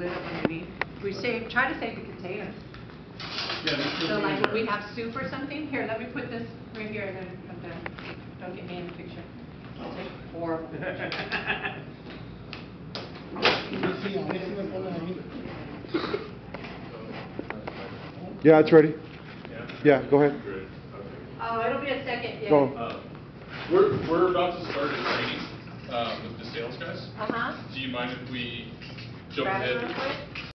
lid up underneath. We try to save the containers. Yeah, So like when we have soup or something, here, let me put this right here and then come down. Don't get me in the picture. I'll take a horrible picture. Yeah, it's ready. Yeah, go ahead. Great. Okay. Oh, it'll be a second, yeah. Go. We're about to start a training with the sales guys. Uh-huh. Do you mind if we jump Grab it ahead? real quick.